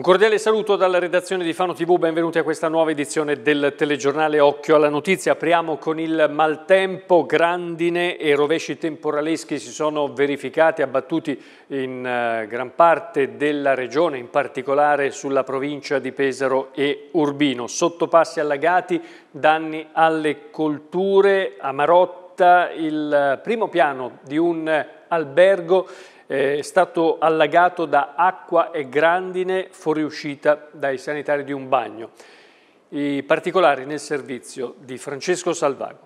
Un cordiale saluto dalla redazione di Fano TV, benvenuti a questa nuova edizione del telegiornale Occhio alla Notizia. Apriamo con il maltempo, grandine e rovesci temporaleschi si sono verificati, abbattuti in gran parte della regione, in particolare sulla provincia di Pesaro e Urbino. Sottopassi allagati, danni alle colture. A Marotta il primo piano di un albergo è stato allagato da acqua e grandine fuoriuscita dai sanitari di un bagno. I particolari nel servizio di Francesco Salvago.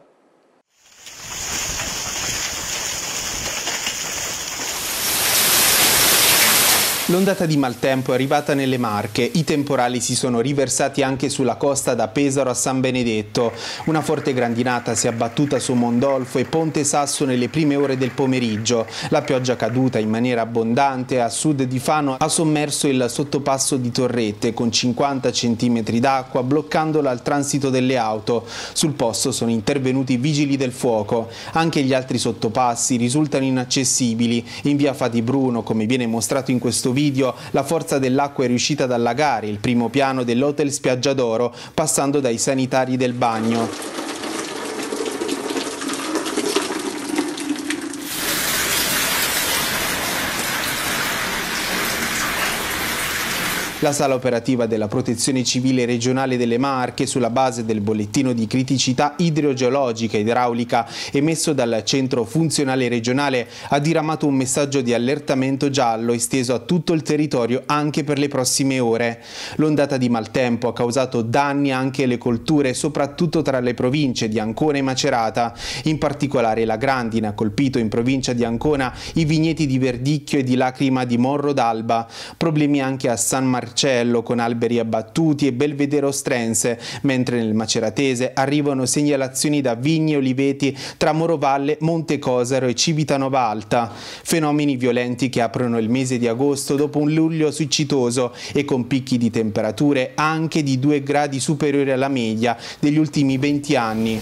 L'ondata di maltempo è arrivata nelle Marche, i temporali si sono riversati anche sulla costa da Pesaro a San Benedetto. Una forte grandinata si è abbattuta su Mondolfo e Ponte Sasso nelle prime ore del pomeriggio. La pioggia caduta in maniera abbondante a sud di Fano ha sommerso il sottopasso di Torrette con 50 cm d'acqua, bloccandolo al transito delle auto. Sul posto sono intervenuti i vigili del fuoco. Anche gli altri sottopassi risultano inaccessibili. In via Fati Bruno, come viene mostrato in questo video, la forza dell'acqua è riuscita ad allagare il primo piano dell'Hotel Spiaggia d'Oro, passando dai sanitari del bagno. La sala operativa della Protezione Civile Regionale delle Marche, sulla base del bollettino di criticità idrogeologica e idraulica emesso dal Centro Funzionale Regionale, ha diramato un messaggio di allertamento giallo esteso a tutto il territorio anche per le prossime ore. L'ondata di maltempo ha causato danni anche alle colture, soprattutto tra le province di Ancona e Macerata. In particolare la grandine ha colpito in provincia di Ancona i vigneti di Verdicchio e di Lacrima di Morro d'Alba. Problemi anche a San Marcello con alberi abbattuti e Belvedere Ostrense, mentre nel Maceratese arrivano segnalazioni da vigni e oliveti tra Morovalle, Monte Cosaro e Civitanova Alta. Fenomeni violenti che aprono il mese di agosto dopo un luglio siccitoso e con picchi di temperature anche di 2 gradi superiori alla media degli ultimi 20 anni.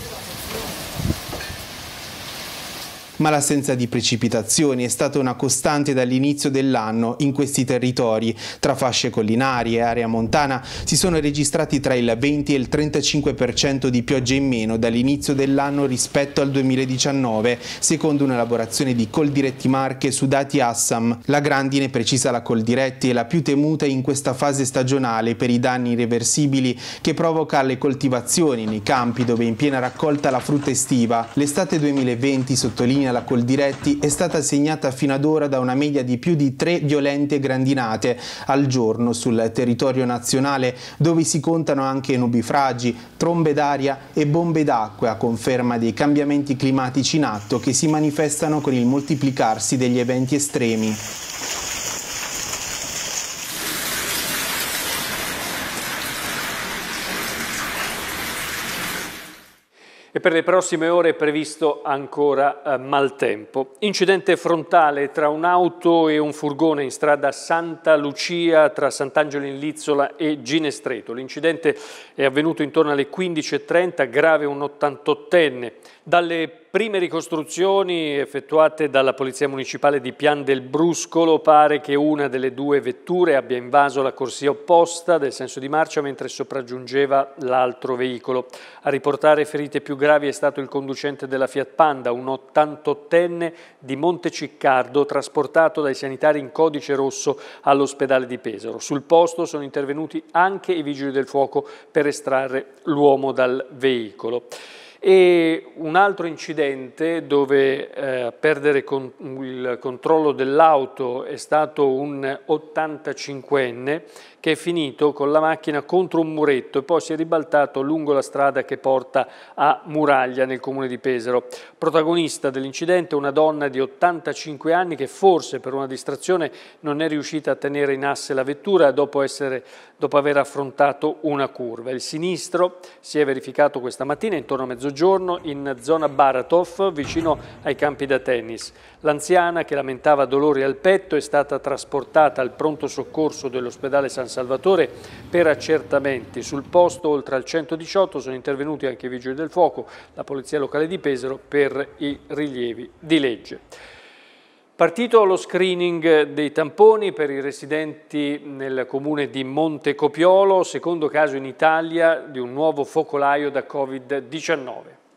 Ma l'assenza di precipitazioni è stata una costante dall'inizio dell'anno in questi territori. Tra fasce collinari e area montana si sono registrati tra il 20 e il 35% di piogge in meno dall'inizio dell'anno rispetto al 2019, secondo un'elaborazione di Coldiretti Marche su dati Assam. La grandine, precisa la Coldiretti, è la più temuta in questa fase stagionale per i danni irreversibili che provoca alle coltivazioni nei campi dove è in piena raccolta la frutta estiva. L'estate 2020, sottolinea la Coldiretti, è stata segnata fino ad ora da una media di più di 3 violente grandinate al giorno sul territorio nazionale, dove si contano anche nubifragi, trombe d'aria e bombe d'acqua, a conferma dei cambiamenti climatici in atto che si manifestano con il moltiplicarsi degli eventi estremi. E per le prossime ore è previsto ancora maltempo. Incidente frontale tra un'auto e un furgone in strada Santa Lucia tra Sant'Angelo in Lizzola e Ginestreto. L'incidente è avvenuto intorno alle 15:30, grave un 88enne. Dalle prime ricostruzioni effettuate dalla Polizia Municipale di Pian del Bruscolo pare che una delle due vetture abbia invaso la corsia opposta del senso di marcia mentre sopraggiungeva l'altro veicolo. A riportare ferite più gravi è stato il conducente della Fiat Panda, un 88enne di Monteciccardo, trasportato dai sanitari in codice rosso all'ospedale di Pesaro. Sul posto sono intervenuti anche i vigili del fuoco per estrarre l'uomo dal veicolo. E un altro incidente dove a perdere il controllo dell'auto è stato un 85enne che è finito con la macchina contro un muretto e poi si è ribaltato lungo la strada che porta a Muraglia nel comune di Pesaro. Protagonista dell'incidente una donna di 85 anni che forse per una distrazione non è riuscita a tenere in asse la vettura dopo aver affrontato una curva. Il sinistro si è verificato questa mattina intorno a mezzogiorno in zona Baratov vicino ai campi da tennis. L'anziana che lamentava dolori al petto è stata trasportata al pronto soccorso dell'ospedale San Salvatore per accertamenti. Sul posto, oltre al 118, sono intervenuti anche i vigili del fuoco, la polizia locale di Pesaro per i rilievi di legge. Partito lo screening dei tamponi per i residenti nel comune di Montecopiolo, secondo caso in Italia di un nuovo focolaio da Covid-19.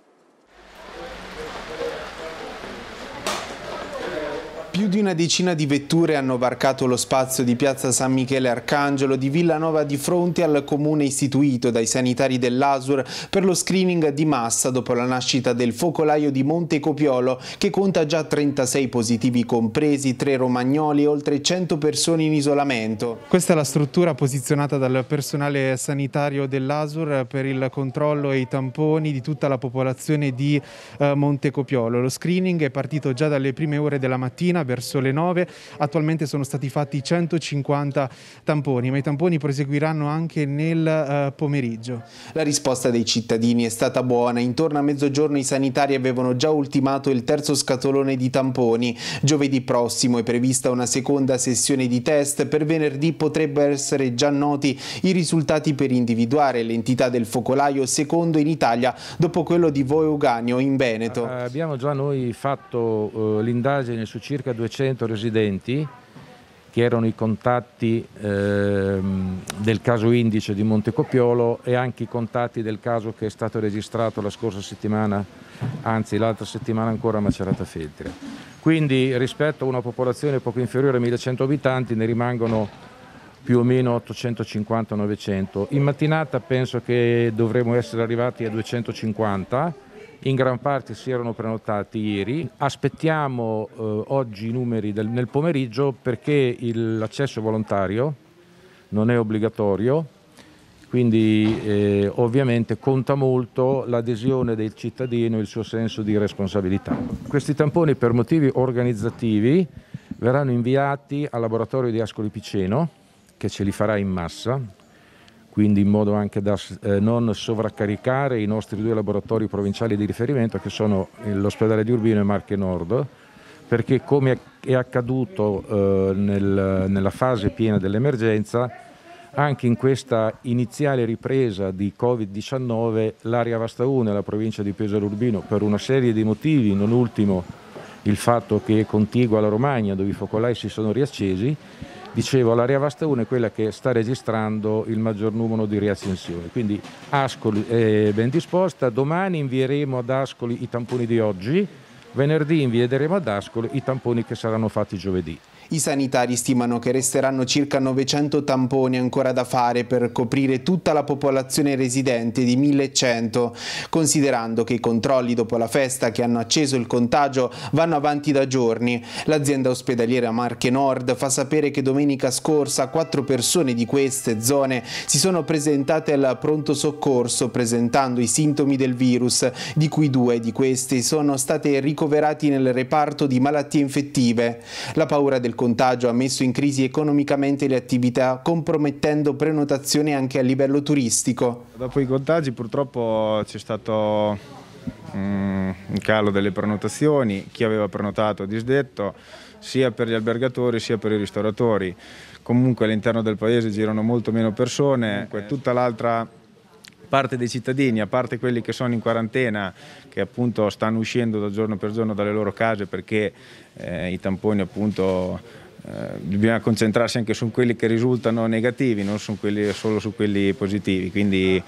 Più di una decina di vetture hanno varcato lo spazio di piazza San Michele Arcangelo di Villanova di fronte al comune istituito dai sanitari dell'ASUR per lo screening di massa dopo la nascita del focolaio di Montecopiolo, che conta già 36 positivi compresi 3 romagnoli e oltre 100 persone in isolamento. Questa è la struttura posizionata dal personale sanitario dell'ASUR per il controllo e i tamponi di tutta la popolazione di Montecopiolo. Lo screening è partito già dalle prime ore della mattina, verso le 9, attualmente sono stati fatti 150 tamponi, ma i tamponi proseguiranno anche nel pomeriggio. La risposta dei cittadini è stata buona, intorno a mezzogiorno i sanitari avevano già ultimato il terzo scatolone di tamponi. Giovedì prossimo è prevista una seconda sessione di test, per venerdì potrebbero essere già noti i risultati per individuare l'entità del focolaio secondo in Italia dopo quello di Voeuganeo in Veneto. Abbiamo già noi fatto l'indagine su circa 200 residenti che erano i contatti del caso indice di Montecopiolo e anche i contatti del caso che è stato registrato la scorsa settimana, anzi l'altra settimana ancora a Macerata Feltria. Quindi rispetto a una popolazione poco inferiore a 1100 abitanti ne rimangono più o meno 850-900. In mattinata penso che dovremo essere arrivati a 250. In gran parte si erano prenotati ieri, aspettiamo oggi i numeri nel pomeriggio perché l'accesso è volontario, non è obbligatorio, quindi ovviamente conta molto l'adesione del cittadino e il suo senso di responsabilità. Questi tamponi per motivi organizzativi verranno inviati al laboratorio di Ascoli Piceno che ce li farà in massa, quindi in modo anche da non sovraccaricare i nostri 2 laboratori provinciali di riferimento che sono l'ospedale di Urbino e Marche Nord, perché come è accaduto nella fase piena dell'emergenza, anche in questa iniziale ripresa di Covid-19 l'area Vasta 1 e la provincia di Pesaro Urbino, per una serie di motivi, non ultimo il fatto che è contigua alla Romagna dove i focolai si sono riaccesi, dicevo, l'area Vasta 1 è quella che sta registrando il maggior numero di riaccensioni, quindi Ascoli è ben disposta, domani invieremo ad Ascoli i tamponi di oggi, venerdì invieremo ad Ascoli i tamponi che saranno fatti giovedì. I sanitari stimano che resteranno circa 900 tamponi ancora da fare per coprire tutta la popolazione residente di 1100, considerando che i controlli dopo la festa che hanno acceso il contagio vanno avanti da giorni. L'azienda ospedaliera Marche Nord fa sapere che domenica scorsa 4 persone di queste zone si sono presentate al pronto soccorso presentando i sintomi del virus, di cui 2 di questi sono state ricoverati nel reparto di malattie infettive. La paura del contagio ha messo in crisi economicamente le attività, compromettendo prenotazioni anche a livello turistico. Dopo i contagi purtroppo c'è stato un calo delle prenotazioni, chi aveva prenotato ha disdetto, sia per gli albergatori sia per i ristoratori. Comunque all'interno del paese girano molto meno persone, tutta l'altra parte dei cittadini, a parte quelli che sono in quarantena, che appunto stanno uscendo da giorno per giorno dalle loro case perché i tamponi appunto bisogna concentrarsi anche su quelli che risultano negativi, non solo su quelli positivi, quindi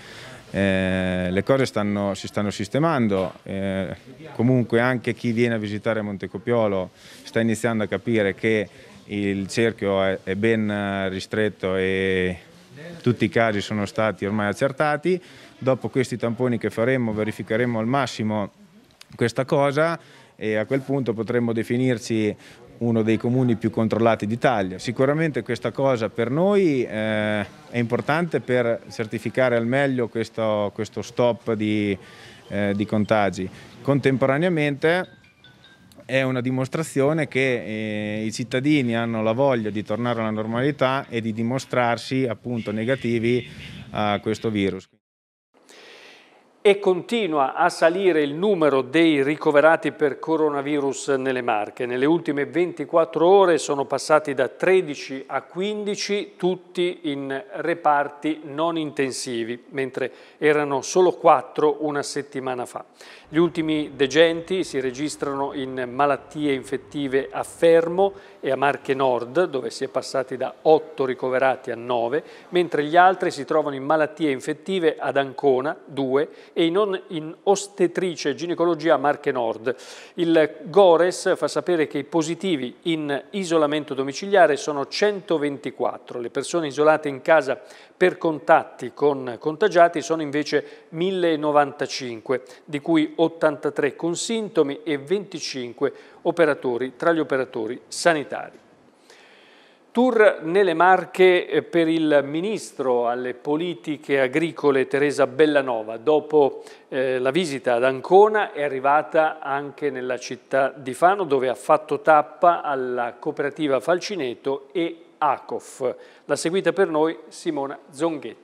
le cose si stanno sistemando, comunque anche chi viene a visitare Montecopiolo sta iniziando a capire che il cerchio è ben ristretto e tutti i casi sono stati ormai accertati. Dopo questi tamponi che faremo verificheremo al massimo questa cosa e a quel punto potremmo definirci uno dei comuni più controllati d'Italia. Sicuramente questa cosa per noi è importante per certificare al meglio questo stop di contagi. Contemporaneamente è una dimostrazione che i cittadini hanno la voglia di tornare alla normalità e di dimostrarsi appunto negativi a questo virus. E continua a salire il numero dei ricoverati per coronavirus nelle Marche. Nelle ultime 24 ore sono passati da 13 a 15, tutti in reparti non intensivi, mentre erano solo 4 una settimana fa. Gli ultimi degenti si registrano in malattie infettive a Fermo e a Marche Nord, dove si è passati da 8 ricoverati a 9, mentre gli altri si trovano in malattie infettive ad Ancona, 2, e in ostetricia e ginecologia a Marche Nord. Il Gores fa sapere che i positivi in isolamento domiciliare sono 124. Le persone isolate in casa per contatti con contagiati sono invece 1095, di cui 83 con sintomi e 25 operatori tra gli operatori sanitari. Tour nelle Marche per il ministro alle politiche agricole Teresa Bellanova. Dopo la visita ad Ancona è arrivata anche nella città di Fano, dove ha fatto tappa alla cooperativa Falcineto e ACOF. L'ha seguita per noi Simona Zonghetti.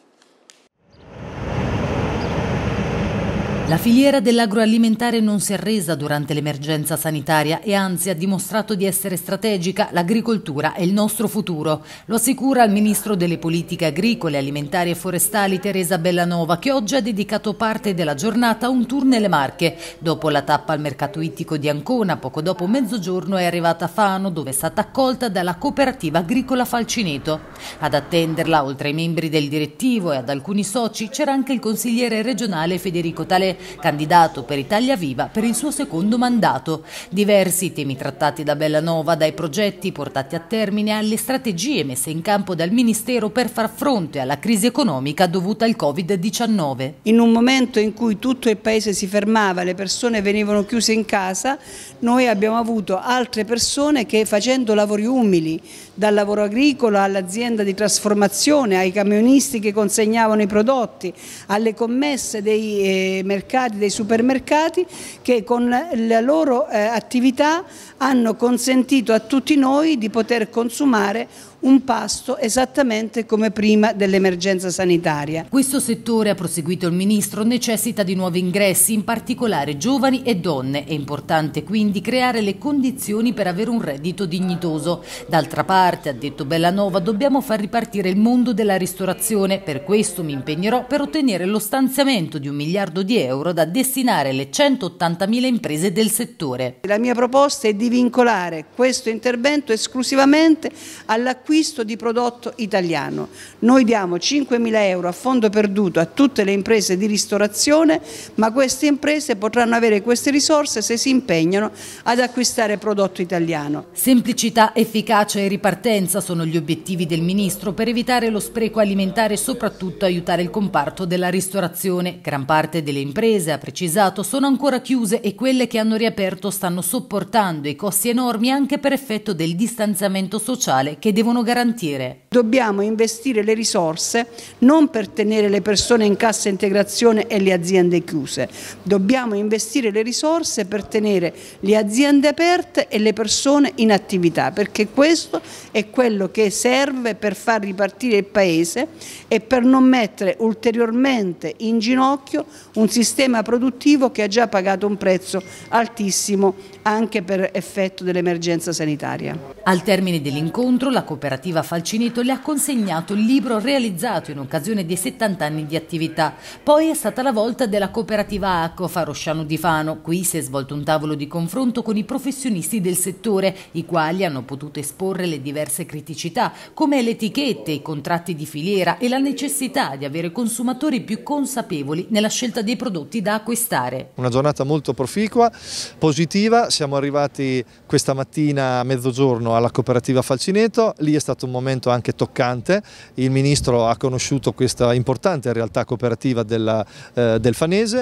La filiera dell'agroalimentare non si è arresa durante l'emergenza sanitaria e anzi ha dimostrato di essere strategica. L'agricoltura è il nostro futuro. Lo assicura il ministro delle politiche agricole, alimentari e forestali Teresa Bellanova, che oggi ha dedicato parte della giornata a un tour nelle Marche. Dopo la tappa al mercato ittico di Ancona, poco dopo mezzogiorno è arrivata a Fano, dove è stata accolta dalla cooperativa agricola Falcineto. Ad attenderla, oltre ai membri del direttivo e ad alcuni soci, c'era anche il consigliere regionale Federico Talè, candidato per Italia Viva per il suo secondo mandato. Diversi temi trattati da Bellanova, dai progetti portati a termine alle strategie messe in campo dal Ministero per far fronte alla crisi economica dovuta al Covid-19. In un momento in cui tutto il paese si fermava, le persone venivano chiuse in casa, noi abbiamo avuto altre persone che, facendo lavori umili, dal lavoro agricolo all'azienda di trasformazione, ai camionisti che consegnavano i prodotti, alle commesse dei mercati, dei supermercati, che con la loro attività hanno consentito a tutti noi di poter consumare un pasto esattamente come prima dell'emergenza sanitaria. Questo settore, ha proseguito il ministro, necessita di nuovi ingressi, in particolare giovani e donne. È importante quindi creare le condizioni per avere un reddito dignitoso. D'altra parte, ha detto Bellanova, dobbiamo far ripartire il mondo della ristorazione. Per questo mi impegnerò per ottenere lo stanziamento di 1 miliardo di euro da destinare alle 180.000 imprese del settore. La mia proposta è di vincolare questo intervento esclusivamente all'acquisto di prodotto italiano. Noi diamo 5.000 euro a fondo perduto a tutte le imprese di ristorazione, ma queste imprese potranno avere queste risorse se si impegnano ad acquistare prodotto italiano. Semplicità, efficacia e ripartenza sono gli obiettivi del ministro per evitare lo spreco alimentare e soprattutto aiutare il comparto della ristorazione. Gran parte delle imprese, ha precisato, sono ancora chiuse e quelle che hanno riaperto stanno sopportando i costi enormi anche per effetto del distanziamento sociale che devono garantire. Dobbiamo investire le risorse non per tenere le persone in cassa integrazione e le aziende chiuse, dobbiamo investire le risorse per tenere le aziende aperte e le persone in attività, perché questo è quello che serve per far ripartire il Paese e per non mettere ulteriormente in ginocchio un sistema produttivo che ha già pagato un prezzo altissimo anche per effetto dell'emergenza sanitaria. Al termine dell'incontro, la cooperativa Falcineto le ha consegnato il libro realizzato in occasione dei 70 anni di attività. Poi è stata la volta della cooperativa ACOF a Rosciano di Fano. Qui si è svolto un tavolo di confronto con i professionisti del settore, i quali hanno potuto esporre le diverse criticità, come le etichette, i contratti di filiera e la necessità di avere consumatori più consapevoli nella scelta dei prodotti da acquistare. Una giornata molto proficua, positiva. Siamo arrivati questa mattina a mezzogiorno alla cooperativa Falcineto, lì è stato un momento anche toccante. Il ministro ha conosciuto questa importante realtà cooperativa del Fanese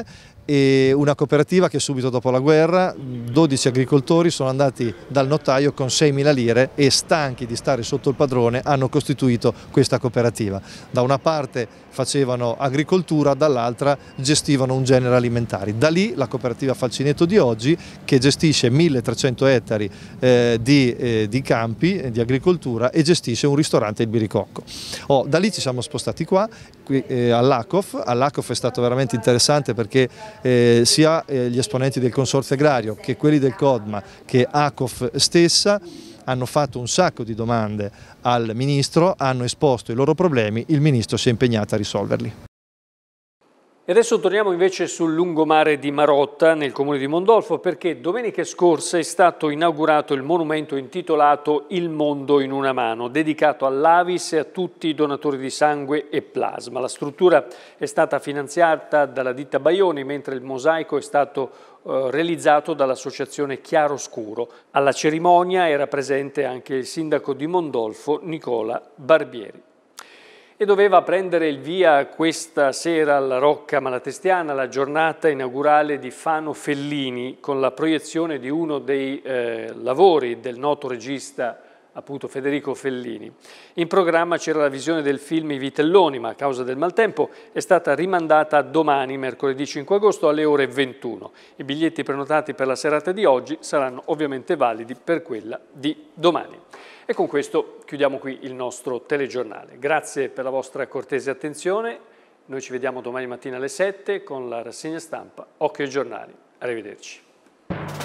e una cooperativa che subito dopo la guerra 12 agricoltori sono andati dal notaio con 6.000 lire e, stanchi di stare sotto il padrone, hanno costituito questa cooperativa. Da una parte facevano agricoltura, dall'altra gestivano un genere alimentari. Da lì la cooperativa Falcinetto di oggi, che gestisce 1.300 ettari di campi di agricoltura e gestisce un ristorante, il Biricocco. Da lì ci siamo spostati qua, all'ACOF. All'ACOF è stato veramente interessante perché sia gli esponenti del Consorzio Agrario che quelli del CODMA che ACOF stessa hanno fatto un sacco di domande al Ministro, hanno esposto i loro problemi, il Ministro si è impegnato a risolverli. E adesso torniamo invece sul lungomare di Marotta, nel comune di Mondolfo, perché domenica scorsa è stato inaugurato il monumento intitolato Il mondo in una mano, dedicato all'Avis e a tutti i donatori di sangue e plasma. La struttura è stata finanziata dalla ditta Baioni, mentre il mosaico è stato realizzato dall'associazione Chiaroscuro. Alla cerimonia era presente anche il sindaco di Mondolfo, Nicola Barbieri. E doveva prendere il via questa sera alla Rocca Malatestiana la giornata inaugurale di Fano Fellini, con la proiezione di uno dei lavori del noto regista appunto Federico Fellini. In programma c'era la visione del film I Vitelloni, ma a causa del maltempo è stata rimandata a domani, mercoledì 5 agosto alle ore 21. I biglietti prenotati per la serata di oggi saranno ovviamente validi per quella di domani. E con questo chiudiamo qui il nostro telegiornale. Grazie per la vostra cortese attenzione. Noi ci vediamo domani mattina alle 7 con la rassegna stampa Occhio ai giornali. Arrivederci.